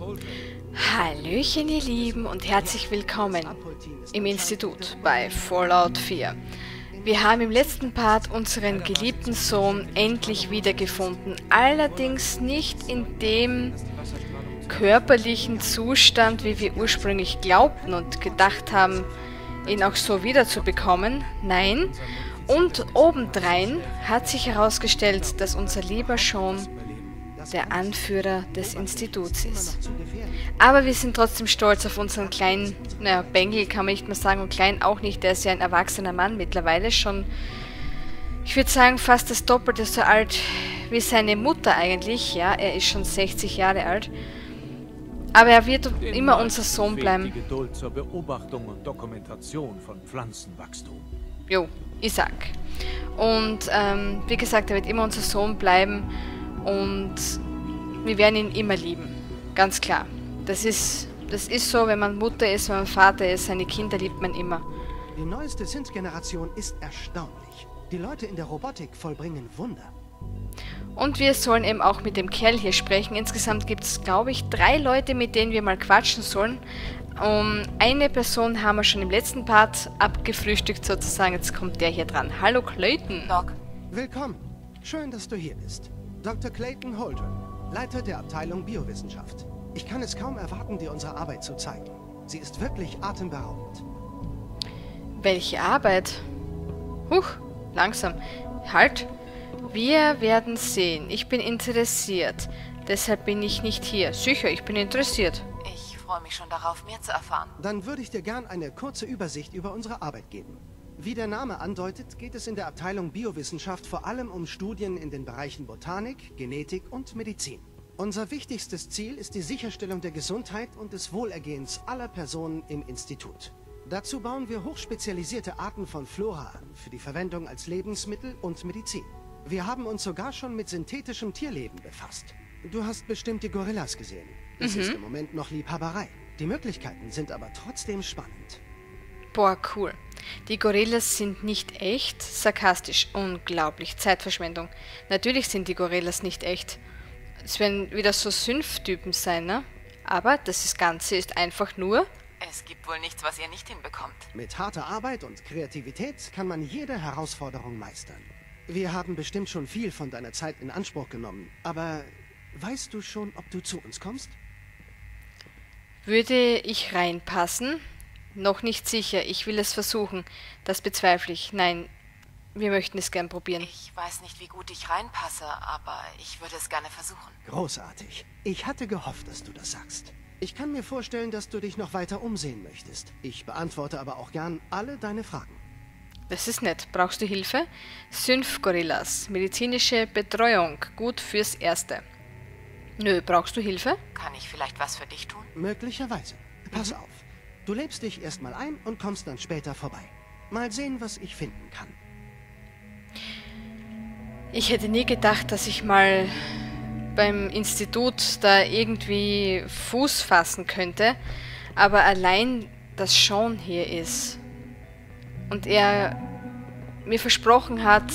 Hallöchen ihr Lieben und herzlich willkommen im Institut bei Fallout 4. Wir haben im letzten Part unseren geliebten Sohn endlich wiedergefunden, allerdings nicht in dem körperlichen Zustand, wie wir ursprünglich glaubten und gedacht haben, ihn auch so wiederzubekommen. Nein, und obendrein hat sich herausgestellt, dass unser lieber Sean der Anführer des Instituts ist. Aber wir sind trotzdem stolz auf unseren kleinen, naja, Bengel kann man nicht mehr sagen und klein auch nicht, der ist ja ein erwachsener Mann mittlerweile, schon, ich würde sagen, fast das Doppelte so alt wie seine Mutter eigentlich, ja, er ist schon 60 Jahre alt, aber er wird immer unser Sohn bleiben. Die Geduld zur Beobachtung und Dokumentation von Pflanzenwachstum. Jo, Isaac. Und wie gesagt, er wird immer unser Sohn bleiben. Und wir werden ihn immer lieben. Ganz klar. Das ist so, wenn man Mutter ist, wenn man Vater ist, seine Kinder liebt man immer. Die neueste Synth-Generation ist erstaunlich. Die Leute in der Robotik vollbringen Wunder. Und wir sollen eben auch mit dem Kerl hier sprechen. Insgesamt gibt es, glaube ich, 3 Leute, mit denen wir mal quatschen sollen. Eine Person haben wir schon im letzten Part abgefrühstückt sozusagen. Jetzt kommt der hier dran. Hallo Clayton. Doc. Willkommen. Schön, dass du hier bist. Dr. Clayton Holdren, Leiter der Abteilung Biowissenschaft. Ich kann es kaum erwarten, dir unsere Arbeit zu zeigen. Sie ist wirklich atemberaubend. Welche Arbeit? Huch, langsam. Halt. Wir werden sehen. Ich bin interessiert. Deshalb bin ich nicht hier. Sicher, ich bin interessiert. Ich freue mich schon darauf, mehr zu erfahren. Dann würde ich dir gern eine kurze Übersicht über unsere Arbeit geben. Wie der Name andeutet, geht es in der Abteilung Biowissenschaft vor allem um Studien in den Bereichen Botanik, Genetik und Medizin. Unser wichtigstes Ziel ist die Sicherstellung der Gesundheit und des Wohlergehens aller Personen im Institut. Dazu bauen wir hochspezialisierte Arten von Flora an, für die Verwendung als Lebensmittel und Medizin. Wir haben uns sogar schon mit synthetischem Tierleben befasst. Du hast bestimmt die Gorillas gesehen. Das ist im Moment noch Liebhaberei. Die Möglichkeiten sind aber trotzdem spannend. Boah, cool. Die Gorillas sind nicht echt, sarkastisch, unglaublich, Zeitverschwendung. Natürlich sind die Gorillas nicht echt. Es werden wieder so Synth-Typen sein, ne? Aber das Ganze ist einfach nur... Es gibt wohl nichts, was ihr nicht hinbekommt. Mit harter Arbeit und Kreativität kann man jede Herausforderung meistern. Wir haben bestimmt schon viel von deiner Zeit in Anspruch genommen, aber weißt du schon, ob du zu uns kommst? Würde ich reinpassen? Noch nicht sicher. Ich will es versuchen. Das bezweifle ich. Nein, wir möchten es gern probieren. Ich weiß nicht, wie gut ich reinpasse, aber ich würde es gerne versuchen. Großartig. Ich hatte gehofft, dass du das sagst. Ich kann mir vorstellen, dass du dich noch weiter umsehen möchtest. Ich beantworte aber auch gern alle deine Fragen. Das ist nett. Brauchst du Hilfe? Synth-Gorillas. Medizinische Betreuung. Gut fürs Erste. Nö, brauchst du Hilfe? Kann ich vielleicht was für dich tun? Möglicherweise. Pass auf. Du lebst dich erstmal ein und kommst dann später vorbei. Mal sehen, was ich finden kann. Ich hätte nie gedacht, dass ich mal beim Institut da irgendwie Fuß fassen könnte. Aber allein, dass Sean hier ist und er mir versprochen hat,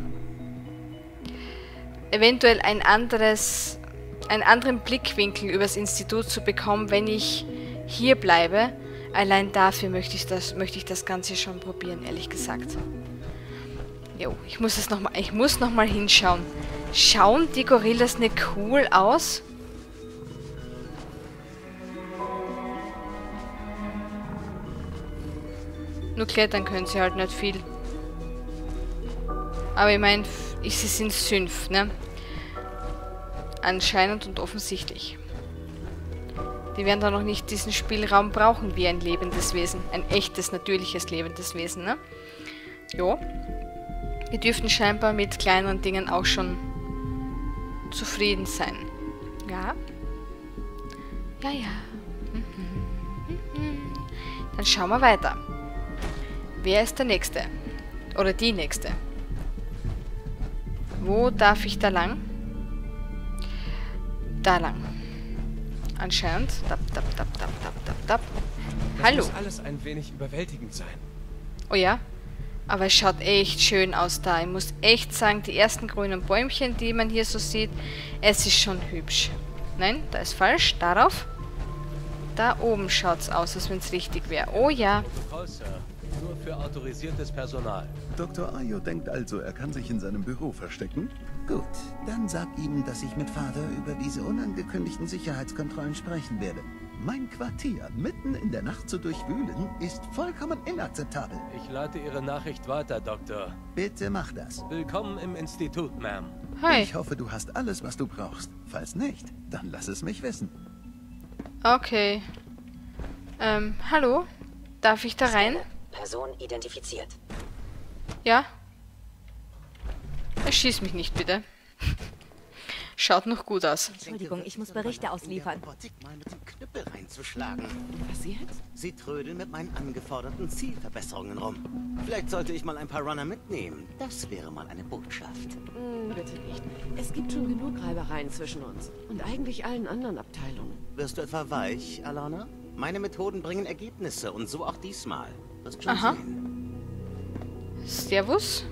eventuell einen anderen Blickwinkel übers Institut zu bekommen, wenn ich hier bleibe. Allein dafür möchte ich das Ganze schon probieren, ehrlich gesagt. Jo, ich muss noch mal hinschauen. Schauen die Gorillas nicht cool aus? Nur klettern können sie halt nicht viel. Aber ich meine, sie sind Synth, ne? Anscheinend und offensichtlich. Die werden da noch nicht diesen Spielraum brauchen wie ein lebendes Wesen. Ein echtes, natürliches lebendes Wesen, ne? Jo. Wir dürften scheinbar mit kleineren Dingen auch schon zufrieden sein. Ja. Ja, ja. Dann schauen wir weiter. Wer ist der Nächste? Oder die Nächste? Wo darf ich da lang? Da lang. Anscheinend. Dab, dab, dab, dab, dab, dab, dab. Hallo. Das muss alles ein wenig überwältigend sein. Oh ja? Aber es schaut echt schön aus da. Ich muss echt sagen, die ersten grünen Bäumchen, die man hier so sieht, es ist schon hübsch. Nein, da ist falsch. Darauf. Da oben schaut's aus, als wenn es richtig wäre. Oh ja. Protokoll, Sir. Nur für autorisiertes Personal. Dr. Ayo denkt also, er kann sich in seinem Büro verstecken? Gut, dann sag ihm, dass ich mit Vater über diese unangekündigten Sicherheitskontrollen sprechen werde. Mein Quartier mitten in der Nacht zu durchwühlen, ist vollkommen inakzeptabel. Ich leite Ihre Nachricht weiter, Doktor. Bitte mach das. Willkommen im Institut, Ma'am. Hi. Ich hoffe, du hast alles, was du brauchst. Falls nicht, dann lass es mich wissen. Okay. Hallo? Darf ich da rein? Person identifiziert. Ja? Erschieß mich nicht, bitte. Schaut noch gut aus. Entschuldigung, ich muss Berichte ausliefern. Robotik mal mit dem Knüppel reinzuschlagen. Was jetzt? Sie trödeln mit meinen angeforderten Zielverbesserungen rum. Vielleicht sollte ich mal ein paar Runner mitnehmen. Das wäre mal eine Botschaft. Bitte nicht. Es gibt schon genug Reibereien zwischen uns. Und eigentlich allen anderen Abteilungen. Wirst du etwa weich, Alana? Meine Methoden bringen Ergebnisse und so auch diesmal. Wirst schon Aha. sehen. Servus.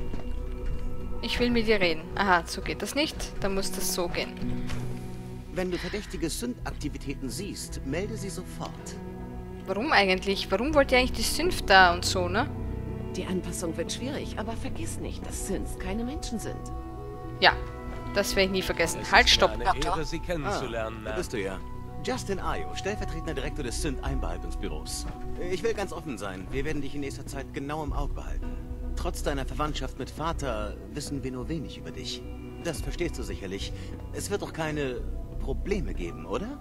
Ich will mit dir reden. Aha, so geht das nicht. Dann muss das so gehen. Wenn du verdächtige Sündaktivitäten siehst, melde sie sofort. Warum eigentlich? Warum wollt ihr eigentlich die Synth da und so, ne? Die Anpassung wird schwierig, aber vergiss nicht, dass Synths keine Menschen sind. Ja, das werde ich nie vergessen. Es Halt, ist stopp. mir eine Ehre, Sie kennenzulernen, Da Ma'am. bist du ja. Justin Ayo, stellvertretender Direktor des Sünd-Einbehaltungsbüros. Ich will ganz offen sein. Wir werden dich in nächster Zeit genau im Auge behalten. Trotz deiner Verwandtschaft mit Vater wissen wir nur wenig über dich. Das verstehst du sicherlich. Es wird doch keine Probleme geben, oder?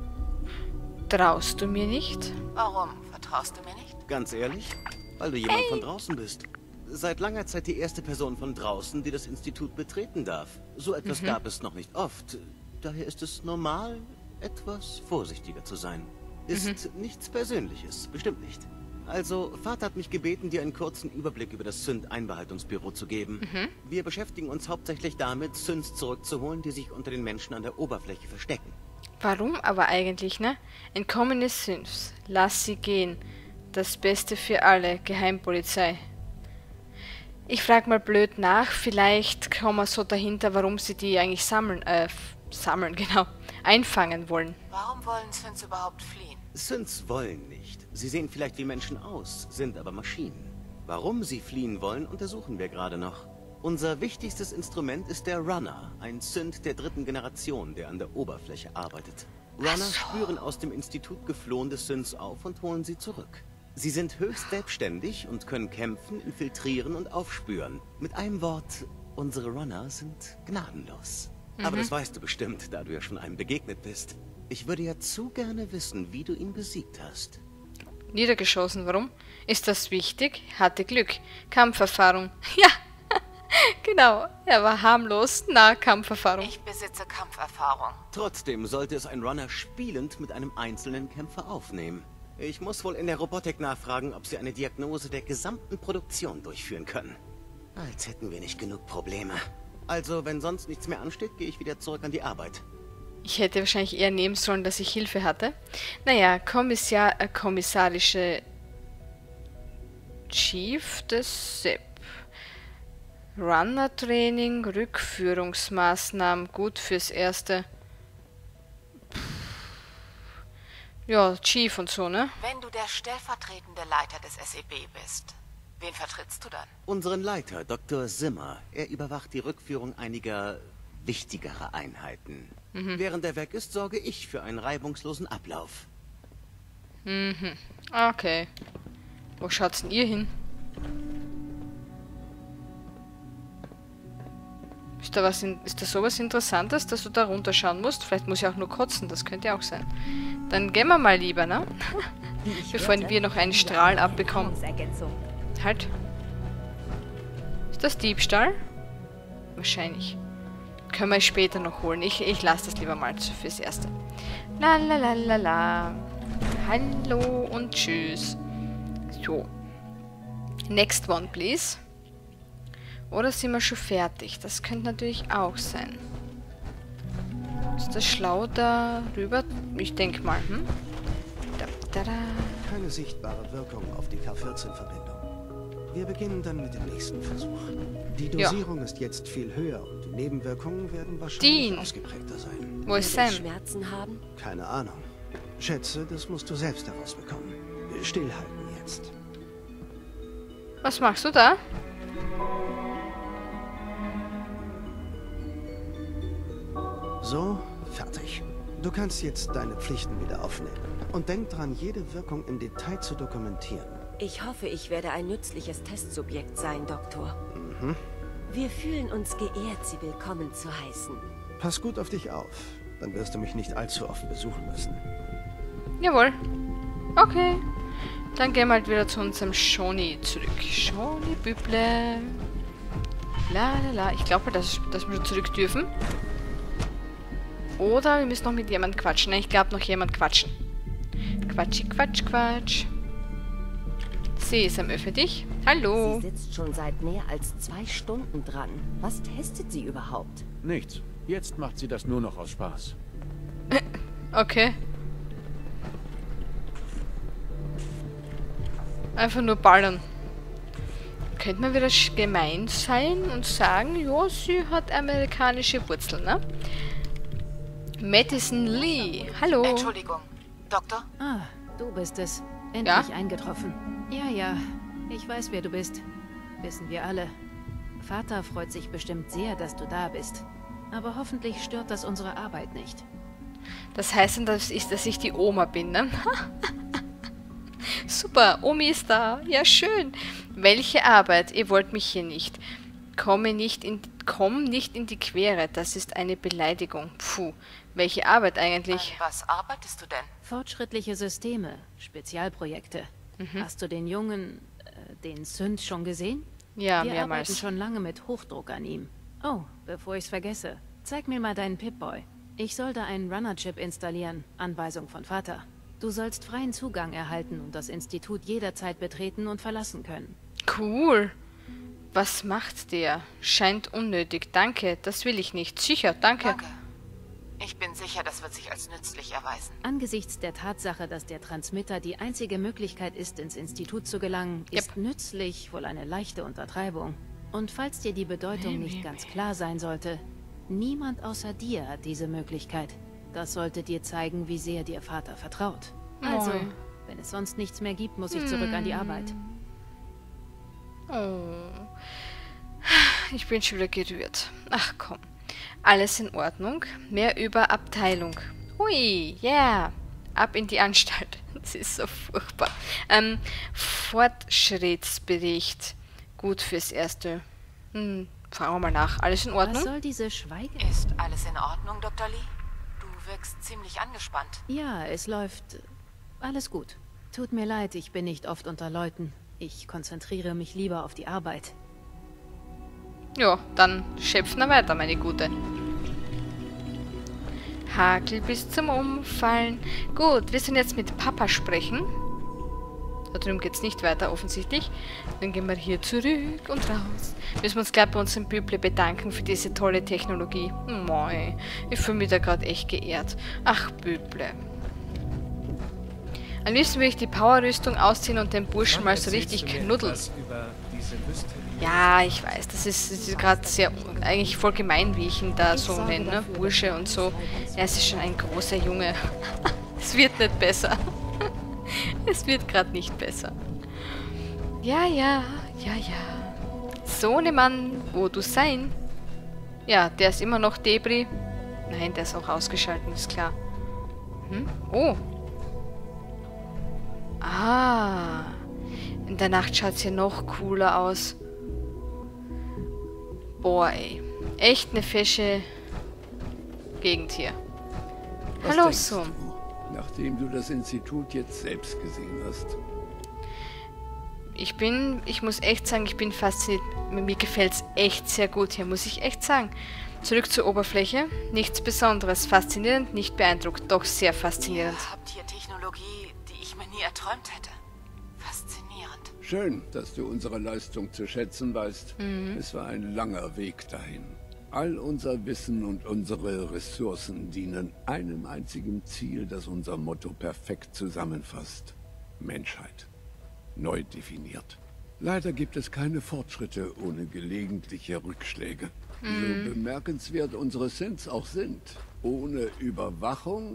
Traust du mir nicht? Warum? Vertraust du mir nicht? Ganz ehrlich? Weil du jemand von draußen bist. Seit langer Zeit die erste Person von draußen, die das Institut betreten darf. So etwas gab es noch nicht oft. Daher ist es normal, etwas vorsichtiger zu sein. Ist nichts Persönliches, bestimmt nicht. Also, Vater hat mich gebeten, dir einen kurzen Überblick über das Sünd-Einbehaltungsbüro zu geben. Wir beschäftigen uns hauptsächlich damit, Synths zurückzuholen, die sich unter den Menschen an der Oberfläche verstecken. Warum aber eigentlich, ne? Entkommene Synths. Lass sie gehen. Das Beste für alle, Geheimpolizei. Ich frag mal blöd nach, vielleicht kommen wir so dahinter, warum sie die eigentlich sammeln, genau, einfangen wollen. Warum wollen Synths überhaupt fliehen? Synths wollen nicht. Sie sehen vielleicht wie Menschen aus, sind aber Maschinen. Warum sie fliehen wollen, untersuchen wir gerade noch. Unser wichtigstes Instrument ist der Runner, ein Synth der 3. Generation, der an der Oberfläche arbeitet. Runner spüren aus dem Institut geflohene Synths auf und holen sie zurück. Sie sind höchst selbstständig und können kämpfen, infiltrieren und aufspüren. Mit einem Wort, unsere Runner sind gnadenlos. Aber das weißt du bestimmt, da du ja schon einem begegnet bist. Ich würde ja zu gerne wissen, wie du ihn besiegt hast. Niedergeschossen, warum? Ist das wichtig? Hatte Glück. Kampferfahrung. Ja, genau. Er war harmlos. Nahkampferfahrung. Ich besitze Kampferfahrung. Trotzdem sollte es ein Runner spielend mit einem einzelnen Kämpfer aufnehmen. Ich muss wohl in der Robotik nachfragen, ob sie eine Diagnose der gesamten Produktion durchführen können. Als hätten wir nicht genug Probleme. Also, wenn sonst nichts mehr ansteht, gehe ich wieder zurück an die Arbeit. Ich hätte wahrscheinlich eher nehmen sollen, dass ich Hilfe hatte. Naja, kommissarische Chief des SEP. Runner-Training, Rückführungsmaßnahmen, gut fürs Erste. Ja, Chief und so, ne? Wenn du der stellvertretende Leiter des SEB bist, wen vertrittst du dann? Unseren Leiter, Dr. Zimmer. Er überwacht die Rückführung einiger wichtigerer Einheiten. Während er weg ist, sorge ich für einen reibungslosen Ablauf. Okay. Wo schaut's denn ihr hin? Ist da sowas Interessantes, dass du da runterschauen musst? Vielleicht muss ich auch nur kotzen, das könnte auch sein. Dann gehen wir mal lieber, ne? Bevor wir noch einen Strahl abbekommen. Halt. Ist das Diebstahl? Wahrscheinlich. Können wir später noch holen. Ich lasse das lieber mal fürs Erste. La la la la la. Hallo und tschüss. So. Next one, please. Oder sind wir schon fertig? Das könnte natürlich auch sein. Ist das schlau da rüber? Ich denke mal, Da, da, da. Keine sichtbare Wirkung auf die K14-Verbindung. Wir beginnen dann mit dem nächsten Versuch. Die Dosierung ist jetzt viel höher und die Nebenwirkungen werden wahrscheinlich ausgeprägter sein. Wo ist Werde ich Sam? Schmerzen haben? Keine Ahnung. Schätze, das musst du selbst herausbekommen. Stillhalten jetzt. Was machst du da? So, fertig. Du kannst jetzt deine Pflichten wieder aufnehmen. Und denk dran, jede Wirkung im Detail zu dokumentieren. Ich hoffe, ich werde ein nützliches Testsubjekt sein, Doktor. Mhm. Wir fühlen uns geehrt, Sie willkommen zu heißen. Pass gut auf dich auf. Dann wirst du mich nicht allzu oft besuchen müssen. Jawohl. Okay. Dann gehen wir halt wieder zu unserem Shoni zurück. Shoni Büble. La la la. Ich glaube, dass wir schon zurück dürfen. Oder wir müssen noch mit jemandem quatschen. Nein, ich glaube noch jemand quatschen. Quatschi, Quatsch, Quatsch. Sie ist am Ö für dich. Hallo. Sie sitzt schon seit mehr als 2 Stunden dran. Was testet sie überhaupt? Nichts. Jetzt macht sie das nur noch aus Spaß. Okay. Einfach nur ballern. Könnte man wieder gemein sein und sagen, ja, sie hat amerikanische Wurzeln, ne? Madison Lee. Hallo. Entschuldigung. Doktor? Ah, du bist es. Endlich eingetroffen. Ja, ich weiß, wer du bist. Wissen wir alle. Vater freut sich bestimmt sehr, dass du da bist. Aber hoffentlich stört das unsere Arbeit nicht. Das heißt dann, dass ich die Oma bin, ne? Super, Omi ist da. Ja, schön. Welche Arbeit? Ihr wollt mich hier nicht. Komm nicht in die Quere. Das ist eine Beleidigung. Puh, welche Arbeit eigentlich? An was arbeitest du denn? Fortschrittliche Systeme, Spezialprojekte. Hast du den Jungen, den Sünd schon gesehen? Ja, Wir mehrmals. arbeiten schon lange mit Hochdruck an ihm. Oh, bevor ich's vergesse, zeig mir mal deinen Pip-Boy. Ich sollte einen Runner-Chip installieren, Anweisung von Vater. Du sollst freien Zugang erhalten und das Institut jederzeit betreten und verlassen können. Cool. Was macht der? Scheint unnötig. Danke, das will ich nicht. Sicher, danke. Danke. Ich bin sicher, das wird sich als nützlich erweisen. Angesichts der Tatsache, dass der Transmitter die einzige Möglichkeit ist, ins Institut zu gelangen, ist nützlich wohl eine leichte Untertreibung. Und falls dir die Bedeutung nicht ganz klar sein sollte, niemand außer dir hat diese Möglichkeit. Das sollte dir zeigen, wie sehr dir Vater vertraut. Also, wenn es sonst nichts mehr gibt, muss ich zurück an die Arbeit. Oh. Ich bin schon wieder gerührt. Ach komm. Alles in Ordnung. Mehr über Abteilung. Hui, yeah. Ab in die Anstalt. Das ist so furchtbar. Fortschrittsbericht. Gut fürs Erste. Fragen wir mal nach. Alles in Ordnung? Was soll diese Schweige? Ist alles in Ordnung, Dr. Lee? Du wirkst ziemlich angespannt. Ja, es läuft alles gut. Tut mir leid, ich bin nicht oft unter Leuten. Ich konzentriere mich lieber auf die Arbeit. Ja, dann schöpfen wir weiter, meine Gute. Hakel bis zum Umfallen. Gut, wir sind jetzt mit Papa sprechen. Da drüben geht es nicht weiter, offensichtlich. Dann gehen wir hier zurück und raus. Müssen wir uns gleich bei unserem Büble bedanken für diese tolle Technologie. Moi, ich fühle mich da gerade echt geehrt. Ach, Büble. Am liebsten will ich die Powerrüstung ausziehen und den Burschen mal so richtig knuddeln. Ja, ich weiß, das ist gerade sehr, eigentlich voll gemein, wie ich ihn da so nenne, ne? Bursche und so. Er ist schon ein großer Junge. Es wird nicht besser. Es wird gerade nicht besser. Ja. Sohnemann, wo du sein? Ja, der ist immer noch Debris. Nein, der ist auch ausgeschaltet, ist klar. Oh. Ah. In der Nacht schaut es hier noch cooler aus. Boah, ey. Echt eine fesche Gegend hier. Hallo, Sohn. Nachdem du das Institut jetzt selbst gesehen hast. Ich muss echt sagen, ich bin fasziniert. Mir gefällt es echt sehr gut hier, muss ich echt sagen. Zurück zur Oberfläche. Nichts Besonderes. Faszinierend, nicht beeindruckt, doch sehr faszinierend. Ihr habt hier Technologie, die ich mir nie erträumt hätte. Faszinierend. Schön, dass du unsere Leistung zu schätzen weißt. Es war ein langer Weg dahin. All unser Wissen und unsere Ressourcen dienen einem einzigen Ziel, das unser Motto perfekt zusammenfasst. Menschheit. Neu definiert. Leider gibt es keine Fortschritte ohne gelegentliche Rückschläge. So bemerkenswert unsere Synths auch sind. Ohne Überwachung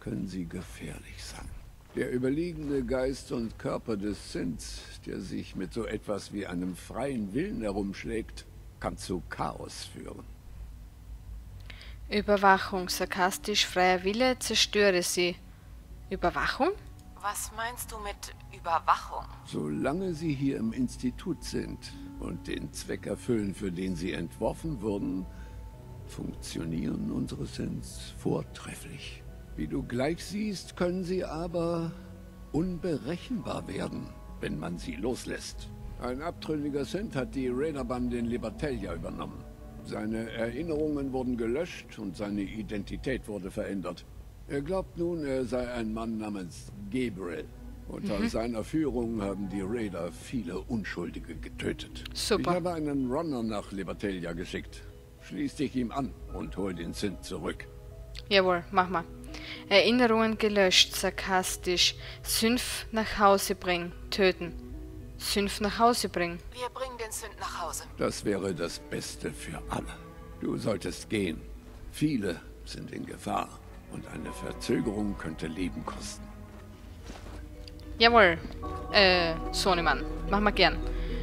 können sie gefährlich sein. Der überliegende Geist und Körper des Synths, der sich mit so etwas wie einem freien Willen herumschlägt, kann zu Chaos führen. Überwachung, sarkastisch, freier Wille, zerstöre sie. Überwachung? Was meinst du mit Überwachung? Solange sie hier im Institut sind und den Zweck erfüllen, für den sie entworfen wurden, funktionieren unsere Synths vortrefflich. Wie du gleich siehst, können sie aber unberechenbar werden, wenn man sie loslässt. Ein abtrünniger Synth hat die Raiderbande in Libertalia übernommen. Seine Erinnerungen wurden gelöscht und seine Identität wurde verändert. Er glaubt nun, er sei ein Mann namens Gabriel. Unter seiner Führung haben die Raider viele Unschuldige getötet. Super. Ich habe einen Runner nach Libertalia geschickt. Schließ dich ihm an und hol den Synth zurück. Jawohl, mach mal. Erinnerungen gelöscht, sarkastisch. Synth nach Hause bringen, töten. Synth nach Hause bringen. Wir bringen den Synth nach Hause. Das wäre das Beste für alle. Du solltest gehen. Viele sind in Gefahr und eine Verzögerung könnte Leben kosten. Jawohl, Sohnemann. Mach mal gern.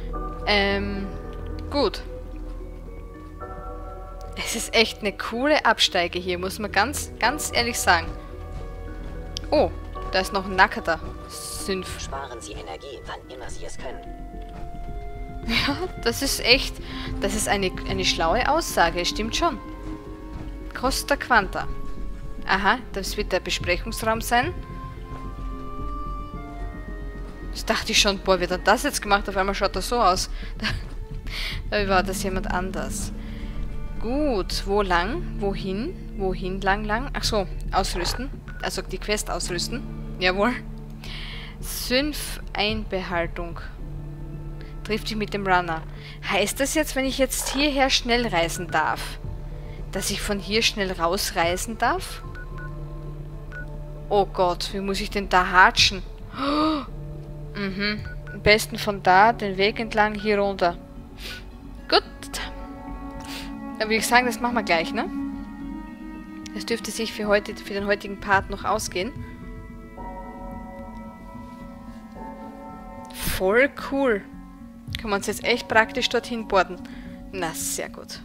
Gut. Es ist echt eine coole Absteige hier, muss man ganz ehrlich sagen. Oh, da ist noch ein nackerter Synth. Sparen Sie Energie, wann immer Sie es können. Ja, das ist echt, das ist eine schlaue Aussage, stimmt schon. Costa Quanta. Aha, das wird der Besprechungsraum sein. Das dachte ich schon, boah, wird er das jetzt gemacht? Auf einmal schaut das so aus. Da war das jemand anders. Gut, wo lang? Wohin? Wohin lang? Ach so, ausrüsten. Also die Quest ausrüsten. Jawohl. Synth-Einbehaltung. Trifft dich mit dem Runner. Heißt das jetzt, wenn ich jetzt hierher schnell reisen darf, dass ich von hier schnell rausreisen darf? Oh Gott, wie muss ich denn da hatschen? Oh. Am besten von da den Weg entlang hier runter. Gut. Dann würde ich sagen, das machen wir gleich, ne? Das dürfte sich für den heutigen Part noch ausgehen. Voll cool. Können wir uns jetzt echt praktisch dorthin boarden. Na, sehr gut.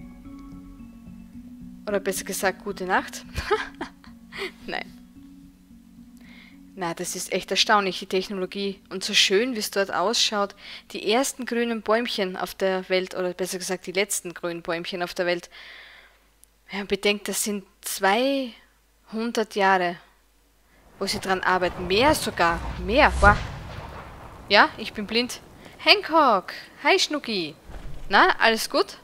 Oder besser gesagt, gute Nacht. Nein. Na, das ist echt erstaunlich, die Technologie. Und so schön, wie es dort ausschaut. Die ersten grünen Bäumchen auf der Welt, oder besser gesagt die letzten grünen Bäumchen auf der Welt. Wenn man bedenkt, das sind 200 Jahre, wo sie dran arbeiten. Mehr sogar. Mehr. Wow. Ja, ich bin blind. Hancock. Hi, Schnucki. Na, alles gut?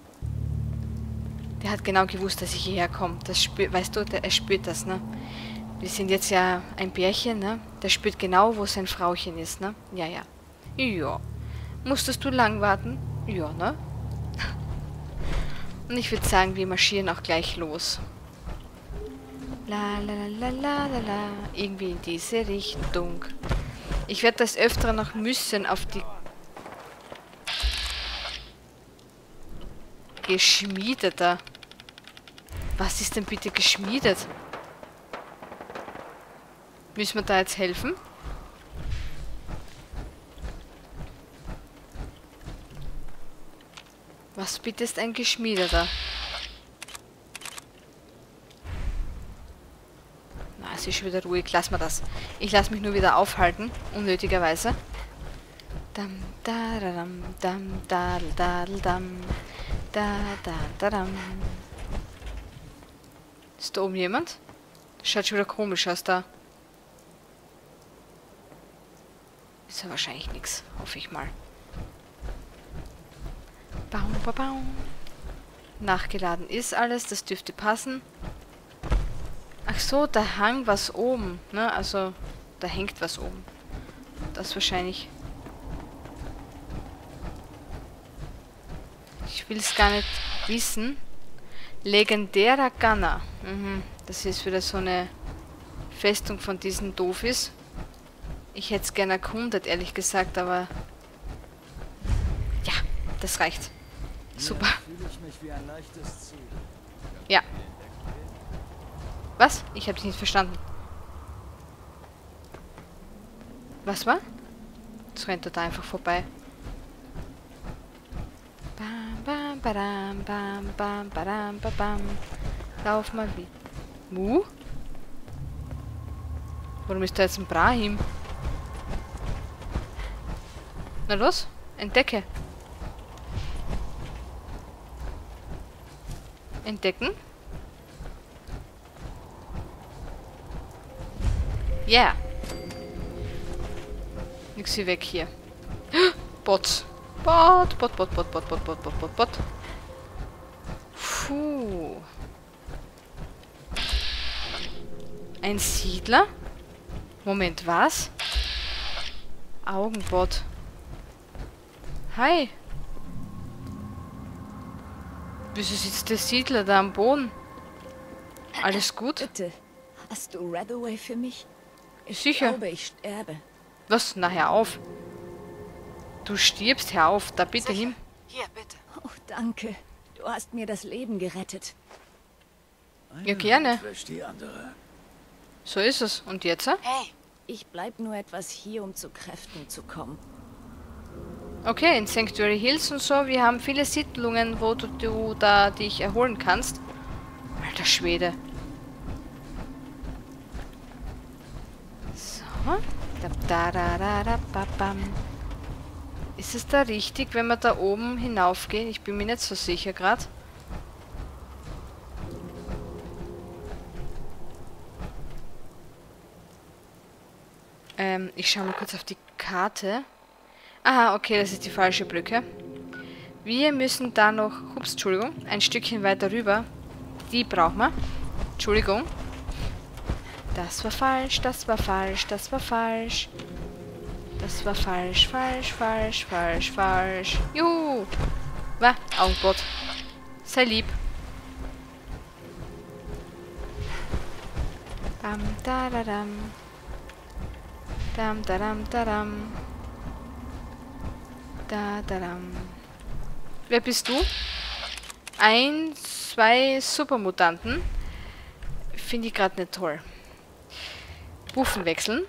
Der hat genau gewusst, dass ich hierher komme. Das spürt, weißt du, er spürt das, ne? Wir sind jetzt ja ein Pärchen, ne? Der spürt genau, wo sein Frauchen ist, ne? Ja, ja. Ja. Musstest du lang warten? Ja, ne? Und ich würde sagen, wir marschieren auch gleich los. La la la la la la. Irgendwie in diese Richtung. Ich werde das öfter noch müssen auf die geschmiedeter. Was ist denn bitte geschmiedet? Müssen wir da jetzt helfen? Was bitte ist ein geschmiedeter? Na, es ist schon wieder ruhig. Lass mal das. Ich lasse mich nur wieder aufhalten. Unnötigerweise. Dam, da, da, dam, dam, da, da, dam, da, da, da, dam. Ist da oben jemand? Das schaut schon wieder komisch aus da. Ist ja wahrscheinlich nichts, hoffe ich mal. Baum, baum, baum. Nachgeladen ist alles, das dürfte passen. Ach so, da hang was oben, ne? Also, da hängt was oben. Das wahrscheinlich. Ich will es gar nicht wissen. Legendärer Gunner. Das ist wieder so eine Festung von diesen Doofis. Ich hätte es gerne erkundet, ehrlich gesagt, aber... Ja, das reicht. Super. Ja. Was? Ich habe dich nicht verstanden. Was war? Jetzt rennt er da einfach vorbei. Bam, bam, badam, bam, bam, badam, babam. Lauf mal wie. Warum ist da jetzt ein Brahim? Na los, entdecke. Entdecken. Ja. Yeah. Nix wie weg hier. Bots. Bot. Puh. Ein Siedler? Moment, was? Augenbot. Hi. Wieso sitzt der Siedler da am Boden? Alles gut? Bitte, hast du Redaway für mich? Sicher. Ich glaube, ich sterbe. Was? Na, hör auf. Du stirbst, hör auf. Da bitte hin. Hier, bitte. Oh, danke. Du hast mir das Leben gerettet. Ja, gerne. Die andere. So ist es. Und jetzt? Hey. Ich bleib nur etwas hier, um zu Kräften zu kommen. Okay, in Sanctuary Hills und so. Wir haben viele Siedlungen, wo du da dich erholen kannst. Alter Schwede. So. Ist es da richtig, wenn wir da oben hinaufgehen? Ich bin mir nicht so sicher gerade. Ich schaue mal kurz auf die Karte. Aha, okay, das ist die falsche Brücke. Wir müssen da noch... Ups, Entschuldigung. Ein Stückchen weiter rüber. Die brauchen wir. Entschuldigung. Das war falsch, das war falsch, das war falsch. Das war falsch, falsch. Juhu! Was? Augenbot. Sei lieb. Bam, da, da, dam. Dam, da, dam, da, dam. Da, da, dam. Wer bist du? 1, 2 Supermutanten. Finde ich gerade nicht toll. Buffen wechseln.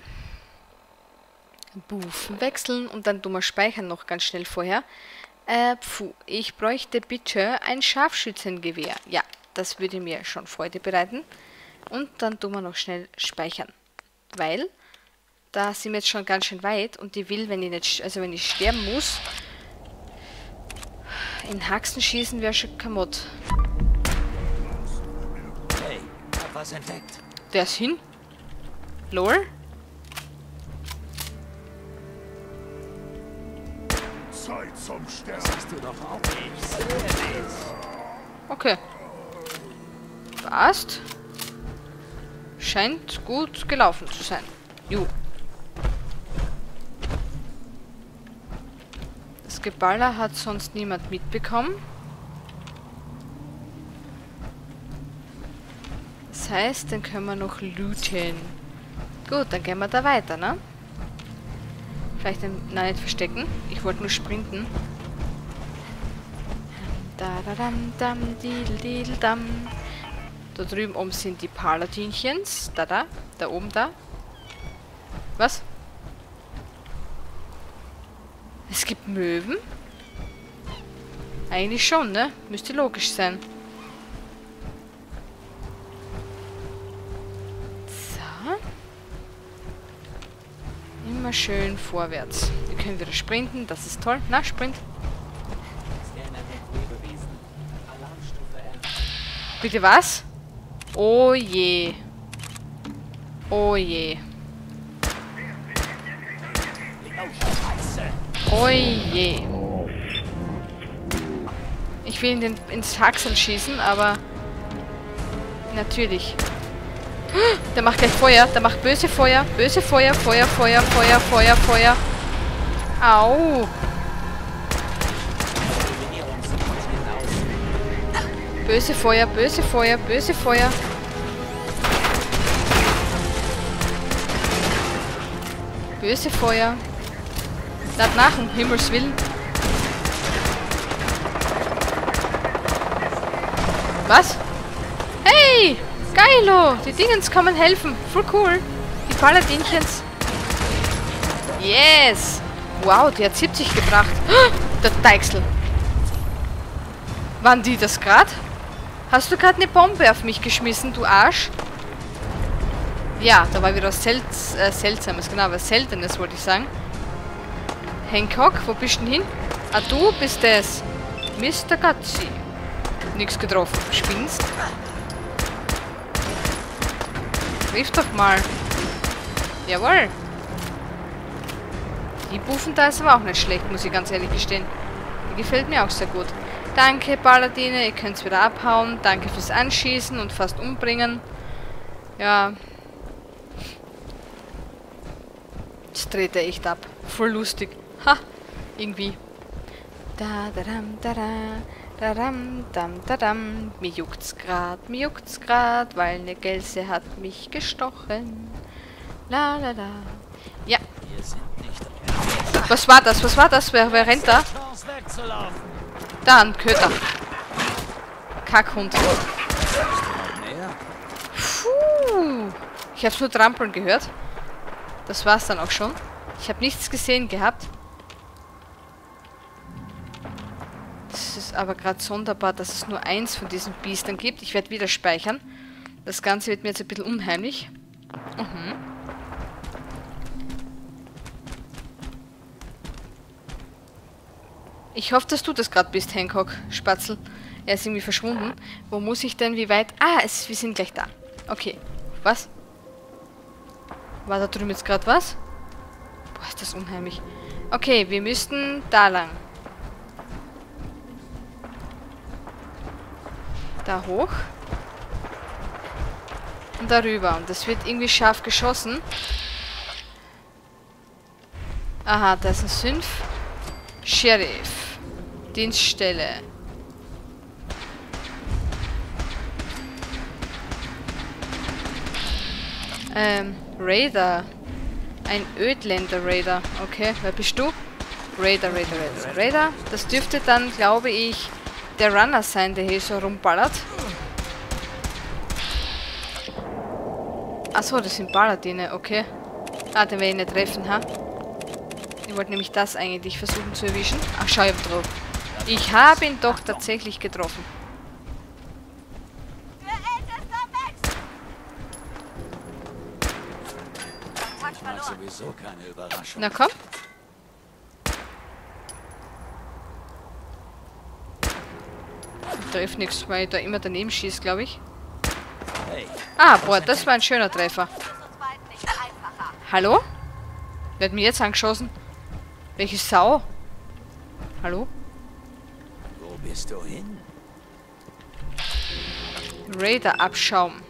Buffen wechseln und dann tun wir speichern noch ganz schnell vorher. Ich bräuchte bitte ein Scharfschützengewehr. Ja, das würde mir schon Freude bereiten. Und dann tun wir noch schnell speichern. Weil, da sind wir jetzt schon ganz schön weit und ich will, wenn ich nicht, also wenn ich sterben muss, in Haxen schießen wäre schon kaputt. Hey, hab was entdeckt. Der ist hin. Lol. Zeit zum Sterben. Das hast du doch auch nicht. Okay. Passt. Scheint gut gelaufen zu sein. Jo. Das Geballer hat sonst niemand mitbekommen. Das heißt, den können wir noch looten. Gut, dann gehen wir da weiter, ne? Vielleicht den... Nein, nicht verstecken. Ich wollte nur sprinten. Da drüben oben sind die Paladinchens. Da oben da. Was? Es gibt Möwen? Eigentlich schon, ne? Müsste logisch sein. So. Immer schön vorwärts. Wir können wieder sprinten, das ist toll. Na, Sprint. Bitte was? Oh je. Oh je. Oh je. Ich will ins Haxel schießen, aber... Natürlich. Der macht gleich Feuer. Der macht böse Feuer. Böse Feuer. Feuer. Au. Böse Feuer. Böse Feuer. Böse Feuer. Lad nach, um Himmels Willen. Was? Hey! Geilo! Die Dingens kommen helfen. Voll cool. Die Paladinchens. Yes! Wow, die hat 70 gebracht. Der Deichsel. Waren die das gerade? Hast du gerade eine Bombe auf mich geschmissen, du Arsch? Ja, da war wieder was Seltsames, genau, was Seltenes wollte ich sagen. Hancock, wo bist du denn hin? Ah, du bist es. Mr. Gazzi. Nix getroffen. Spinnst? Rief doch mal. Jawohl. Die Buffen da ist aber auch nicht schlecht, muss ich ganz ehrlich gestehen. Die gefällt mir auch sehr gut. Danke, Paladine, ihr könnt wieder abhauen. Danke fürs Anschießen und fast umbringen. Ja. Das dreht er echt ab. Voll lustig. Ha! Irgendwie. Mir juckt's grad, weil eine Gelse hat mich gestochen. La la la. Ja. Was war das? Was war das? Wer rennt da? Da, ein Köter. Kackhund. Puh. Ich hab's nur trampeln gehört. Das war's dann auch schon. Ich habe nichts gesehen gehabt. Das ist aber gerade sonderbar, dass es nur eins von diesen Biestern gibt. Ich werde wieder speichern. Das Ganze wird mir jetzt ein bisschen unheimlich. Ich hoffe, dass du das gerade bist, Hancock, Spatzel. Er ist irgendwie verschwunden. Wo muss ich denn, wie weit? Ah, wir sind gleich da. Okay. Was? War da drüben jetzt gerade was? Boah, ist das unheimlich. Okay, wir müssten da lang. Da hoch. Und darüber. Und das wird irgendwie scharf geschossen. Aha, da ist ein Synth. Sheriff. Dienststelle. Raider. Ein Ödländer-Raider. Okay, wer bist du? Raider. Das dürfte dann, glaube ich, der Runner sein, der hier so rumballert. Achso, das sind Paladine, okay. Ah, den werde ich nicht treffen, ha? Ich wollte nämlich das eigentlich versuchen zu erwischen. Ach, schau, ich hab drauf. Ich habe ihn doch tatsächlich getroffen. Sowieso keine Überraschung. Na komm. Ich treffe nichts, weil ich da immer daneben schieße, glaube ich. Ah, boah, das war ein schöner Treffer. Hallo? Wer hat mich jetzt angeschossen? Welche Sau? Hallo? Wo bist du hin? Raider-Abschaum.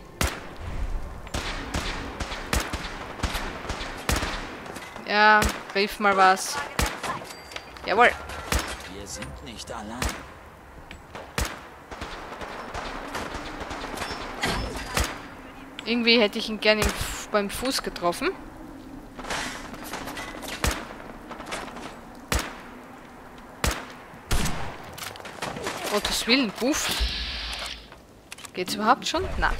Ja, rief mal was. Jawohl. Wir sind nicht allein. Irgendwie hätte ich ihn gerne beim Fuß getroffen. Gottes Willen, Puff. Geht's überhaupt schon? Na.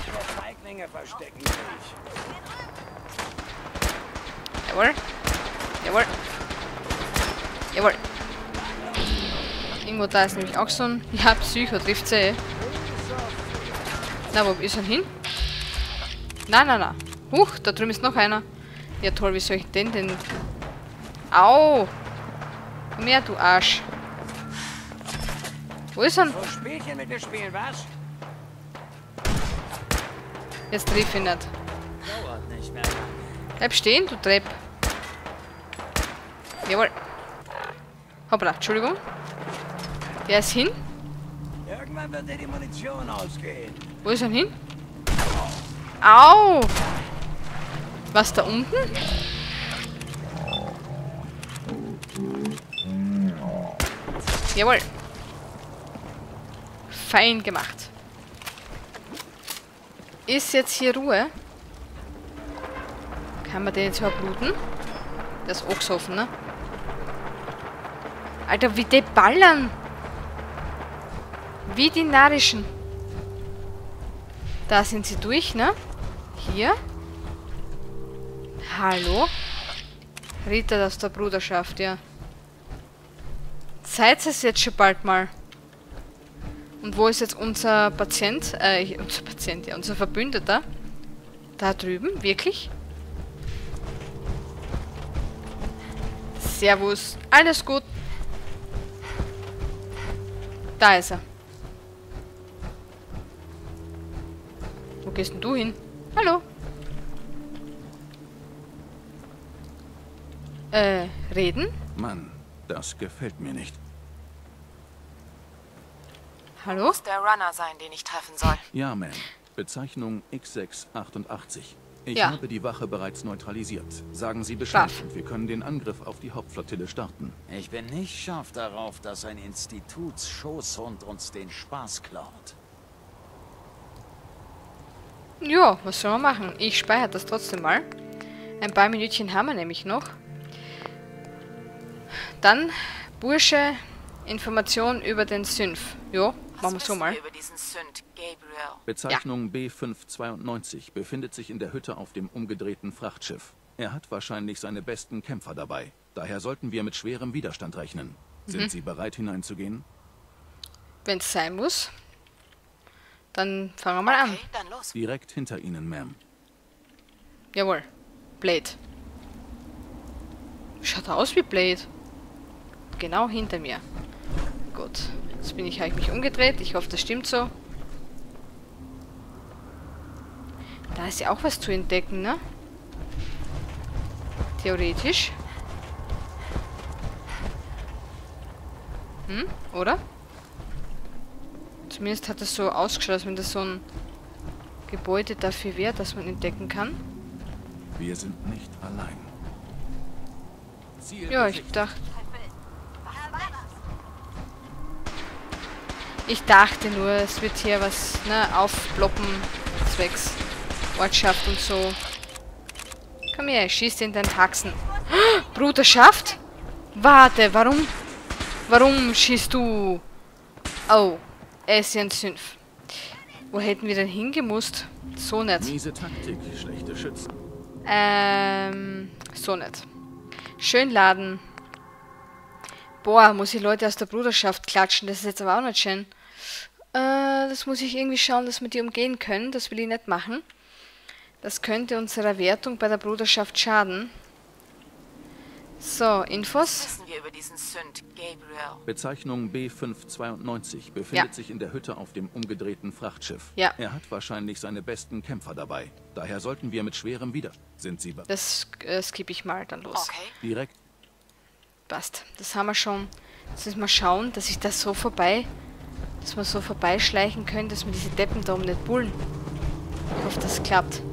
Jawohl. Jawohl. Jawohl. Irgendwo da ist nämlich auch so ein... Ja, Psycho trifft sie eh. Na, wo ist er hin? Na. Huch, da drüben ist noch einer. Ja toll, wie soll ich denn? Au! Komm her, du Arsch. Wo ist er? Spielchen mit mir spielen, was? Jetzt triff ich nicht. Dauert nicht mehr. Bleib stehen, du Trepp. Jawohl. Hoppla, Entschuldigung. Der ist hin. Irgendwann wird dir die Munition ausgehen. Wo ist er hin? Au! Was da unten? Jawohl. Fein gemacht. Ist jetzt hier Ruhe? Kann man den jetzt überhaupt bluten? Der ist auch gesoffen, ne? Alter, wie die ballern! Wie die narischen. Da sind sie durch, ne? Hier. Hallo? Ritter aus der Bruderschaft, ja. Seid es jetzt schon bald mal. Und wo ist jetzt unser Patient? Unser Verbündeter. Da drüben, wirklich? Servus. Alles gut. Da ist er. Wo gehst denn du hin? Hallo. Reden? Mann, das gefällt mir nicht. Hallo? Muss der Runner sein, den ich treffen soll. Ja, Ma'am. Bezeichnung X688. Ich Ja. habe die Wache bereits neutralisiert. Sagen Sie Bescheid und wir können den Angriff auf die Hauptflottille starten. Ich bin nicht scharf darauf, dass ein Institutsschoßhund uns den Spaß klaut. Ja, was soll man machen? Ich speichere das trotzdem mal. Ein paar Minütchen haben wir nämlich noch. Dann, Bursche, Information über den Synth. Jo, machen wir so mal. Über diesen Synth, Gabriel. Bezeichnung B592 befindet sich in der Hütte auf dem umgedrehten Frachtschiff. Er hat wahrscheinlich seine besten Kämpfer dabei. Daher sollten wir mit schwerem Widerstand rechnen. Sind Sie bereit hineinzugehen? Wenn es sein muss. Dann fangen wir mal an. Dann los. Direkt hinter Ihnen, Ma'am. Jawohl. Blade. Schaut aus wie Blade. Genau hinter mir. Gut. Jetzt habe ich mich umgedreht. Ich hoffe, das stimmt so. Da ist ja auch was zu entdecken, ne? Theoretisch. Oder? Zumindest hat es so ausgeschaut, als wenn das so ein Gebäude dafür wäre, dass man entdecken kann. Wir sind nicht allein. Ja, ich dachte nur, es wird hier was, ne, aufploppen, zwecks Ortschaft und so. Komm her, ich schieße in deinen Haxen. Bruderschaft? Warte, warum schießt du? Oh, er ist ja ein Synth. Wo hätten wir denn hingemusst? So nicht. Miese Taktik, schlechte Schützen. So nicht. Schön laden. Boah, muss ich Leute aus der Bruderschaft klatschen. Das ist jetzt aber auch nicht schön. Das muss ich irgendwie schauen, dass wir die umgehen können. Das will ich nicht machen. Das könnte unserer Wertung bei der Bruderschaft schaden. So, Infos. Wissen wir über diesen Synth, Gabriel? Bezeichnung B592 befindet sich in der Hütte auf dem umgedrehten Frachtschiff. Ja. Er hat wahrscheinlich seine besten Kämpfer dabei. Daher sollten wir mit schwerem Sind Sie bereit? Das skippe ich mal dann los. Okay. Direkt. Passt. Das haben wir schon. Jetzt müssen wir schauen, dass ich das so vorbei... Dass wir so vorbeischleichen können, dass wir diese Deppen da oben nicht bullen. Ich hoffe, das klappt.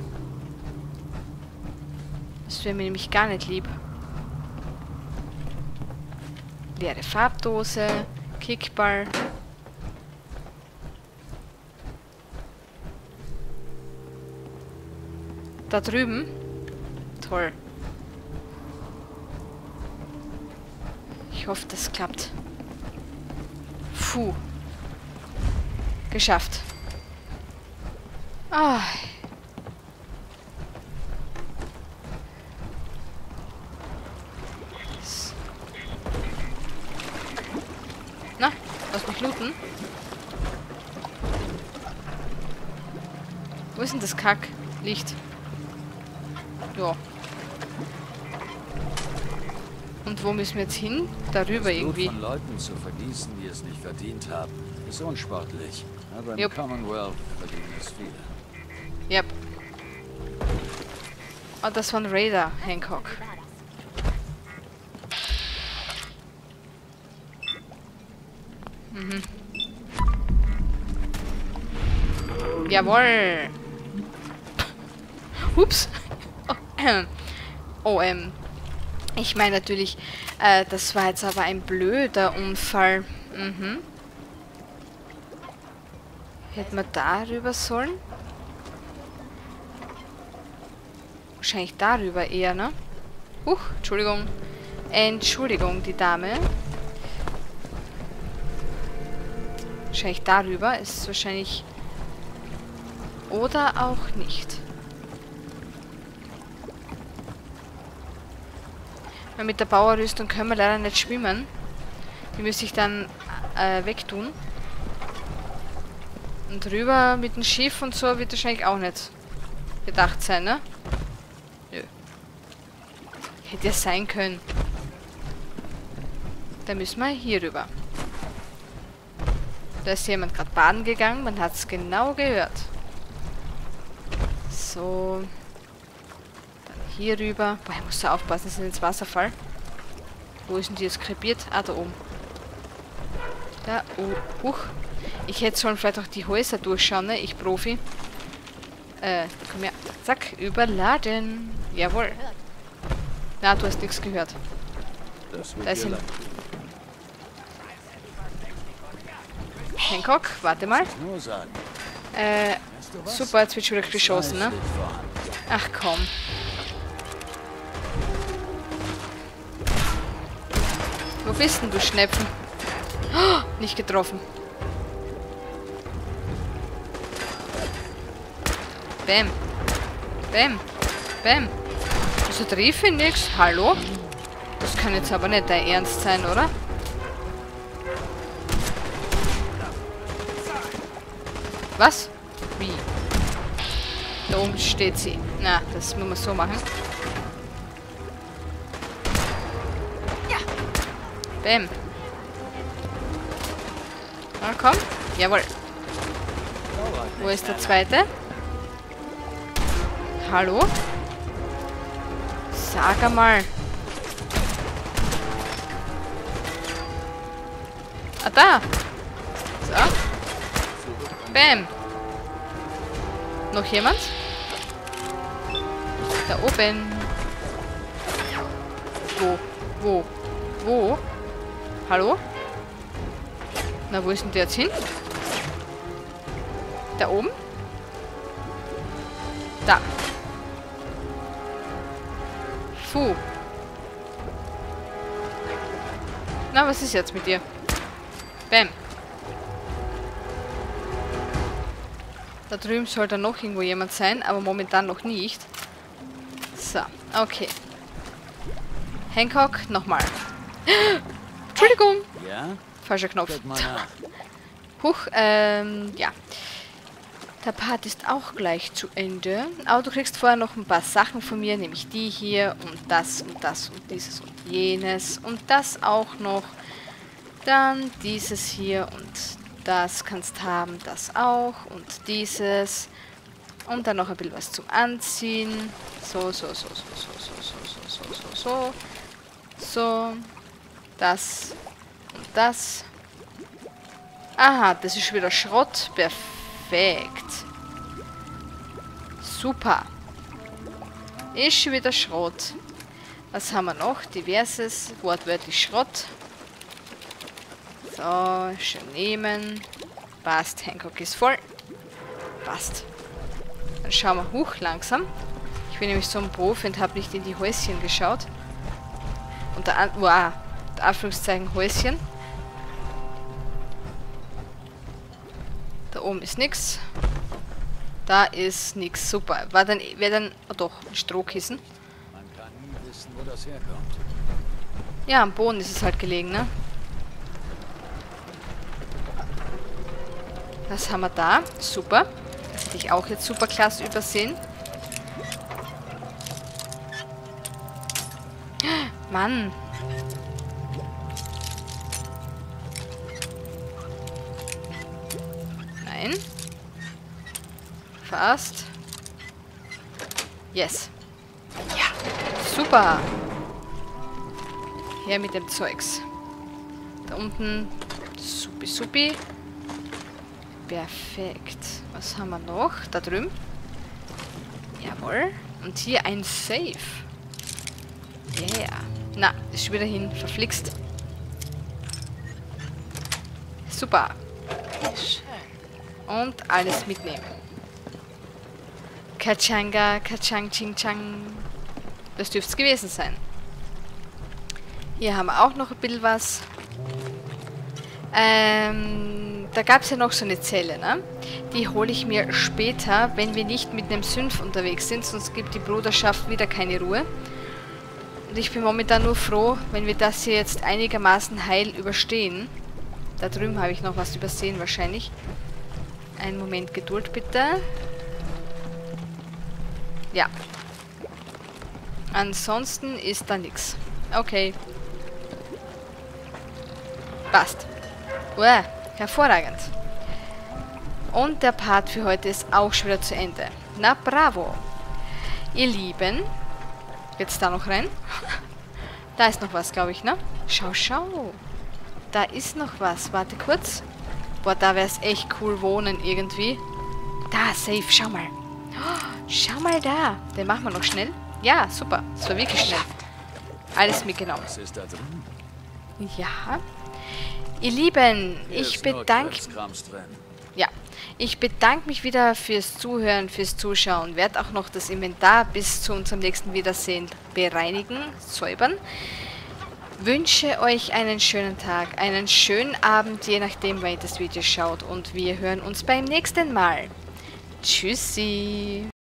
Das wäre mir nämlich gar nicht lieb. Leere Farbdose, Kickball. Da drüben. Toll. Ich hoffe, das klappt. Puh. Geschafft. Ah. Na, lass mich looten. Wo ist denn das Kack-Licht? Ja. Und wo müssen wir jetzt hin? Darüber irgendwie. Von Leuten zu vergießen, die es nicht verdient haben, ist unsportlich. Aber im Jupp. Commonwealth verdienen es viele. Yep. Oh, das war ein Raider, Hancock. Mhm. Jawohl. Ups. Oh, ich meine natürlich, das war jetzt aber ein blöder Unfall. Mhm. Hätten wir darüber sollen? Wahrscheinlich darüber eher, ne? Entschuldigung. Entschuldigung, die Dame. Wahrscheinlich darüber ist wahrscheinlich Oder auch nicht. Weil mit der Bauerrüstung können wir leider nicht schwimmen. Die müsste ich dann wegtun. Und rüber mit dem Schiff und so wird wahrscheinlich auch nicht gedacht sein, ne? Nö. Hätte ja sein können. Da müssen wir hier rüber. Da ist jemand gerade baden gegangen. Man hat es genau gehört. So. Dann hier rüber. Boah, ich muss da aufpassen, dass ich ins Wasser fall. Wo ist denn die jetzt krepiert? Ah, da oben. Da, oh, huch. Ich hätte sollen vielleicht auch die Häuser durchschauen, ne? Ich Profi. Komm her. Zack, überladen. Jawohl. Na, du hast nichts gehört. Da ist ein Hancock, warte mal. Super, jetzt wird schon wieder geschossen, ne? Ach komm. Wo bist denn du, Schnepfen? Oh, nicht getroffen. Bäm. Bäm. Bäm. Also treffe ich nix. Hallo? Das kann jetzt aber nicht dein Ernst sein, oder? Was? Wie? Da oben steht sie. Na, das muss man so machen. Ja. Bäm. Na komm. Jawohl. Wo ist der zweite? Hallo? Sag einmal. Ah, da. So. Bäm. Noch jemand? Da oben. Wo? Hallo? Na, wo ist denn der jetzt hin? Da oben? Da. Puh. Na, was ist jetzt mit dir? Bäm. Da drüben soll da noch irgendwo jemand sein, aber momentan noch nicht. So, okay. Hancock, nochmal. Entschuldigung. Ja? Falscher Knopf. Huch, ja. Der Part ist auch gleich zu Ende. Aber du kriegst vorher noch ein paar Sachen von mir, nämlich die hier und das und das und dieses und jenes und das auch noch. Dann dieses hier und das kannst haben, das auch und dieses. Und dann noch ein bisschen was zum Anziehen. So. So. Das und das. Aha, das ist wieder Schrott. Perfekt. Super. Ist schon wieder Schrott. Was haben wir noch? Diverses. Wortwörtlich Schrott. So, schön nehmen. Passt. Hancock ist voll. Passt. Dann schauen wir hoch langsam. Ich bin nämlich so ein Profi und habe nicht in die Häuschen geschaut. Unter Anführungszeichen Häuschen. Da oben ist nichts. Da ist nichts. Super. Wäre dann... Oh doch, ein Strohkissen. Man kann nie wissen, wo das herkommt. Ja, am Boden ist es halt gelegen, ne? Was haben wir da? Super. Das hätte ich auch jetzt super klasse übersehen. Mann. Nein. Fast. Yes. Ja. Super. Her mit dem Zeugs. Da unten. Supi. Perfekt. Was haben wir noch? Da drüben. Jawohl. Und hier ein Safe. Yeah. Na, ist schon wieder hin. Verflixt. Super. Und alles mitnehmen. Kachanga, Kachang, Ching Chang. Das dürfte es gewesen sein. Hier haben wir auch noch ein bisschen was. da gab es ja noch so eine Zelle, ne? Die hole ich mir später, wenn wir nicht mit einem Synth unterwegs sind, sonst gibt die Bruderschaft wieder keine Ruhe. Und ich bin momentan nur froh, wenn wir das hier jetzt einigermaßen heil überstehen. Da drüben habe ich noch was übersehen wahrscheinlich. Einen Moment Geduld bitte. Ja. Ansonsten ist da nichts. Okay. Passt. Uah, hervorragend. Und der Part für heute ist auch schon wieder zu Ende. Na bravo. Ihr Lieben. Jetzt da noch rein. Da ist noch was, glaube ich, ne? Schau, schau. Da ist noch was. Warte kurz. Boah, da wäre es echt cool wohnen irgendwie. Da, safe. Schau mal. Oh, schau mal da. Den machen wir noch schnell. Ja, super. Das war wirklich schnell. Alles mitgenommen. Was ist da drin? Ja. Ihr Lieben, ich bedanke... Ja, ich bedanke mich wieder fürs Zuhören, fürs Zuschauen. Werde auch noch das Inventar bis zu unserem nächsten Wiedersehen bereinigen, säubern. Wünsche euch einen schönen Tag, einen schönen Abend, je nachdem, wann ihr das Video schaut. Und wir hören uns beim nächsten Mal. Tschüssi.